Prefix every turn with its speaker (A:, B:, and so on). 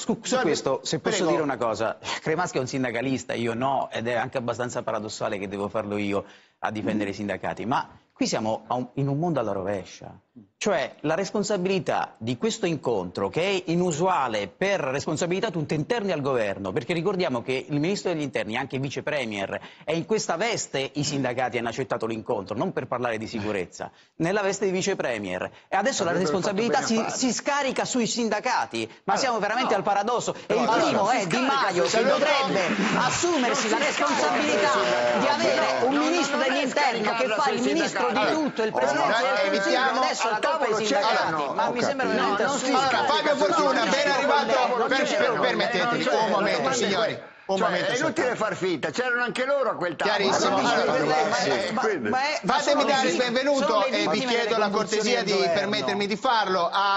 A: su questo, se posso dire una cosa, Cremaschi è un sindacalista, io no, ed è anche abbastanza paradossale che devo farlo io a difendere i sindacati, ma qui siamo in un mondo alla rovescia. Cioè la responsabilità di questo incontro, che è inusuale per responsabilità tutte interne al governo, perché ricordiamo che il ministro degli interni, anche vice premier, e in questa veste i sindacati hanno accettato l'incontro, non per parlare di sicurezza, nella veste di vice premier. E adesso la responsabilità si scarica sui sindacati, ma siamo veramente al paradosso. E il primo è Di Maio, che dovrebbe assumersi la responsabilità di avere un ministro degli interni che fa il ministro di tutto, il presidente del Consiglio, adesso la colpa ai sindacati. Ma mi sembra veramente assurdo.
B: Allora, Fabio Fortuna, ben arrivato. Permettetemi un momento, signori.
C: È inutile far finta, c'erano anche loro a quel tavolo.
B: Chiarissimo. Fatemi dare il benvenuto e vi chiedo la cortesia di permettermi di farlo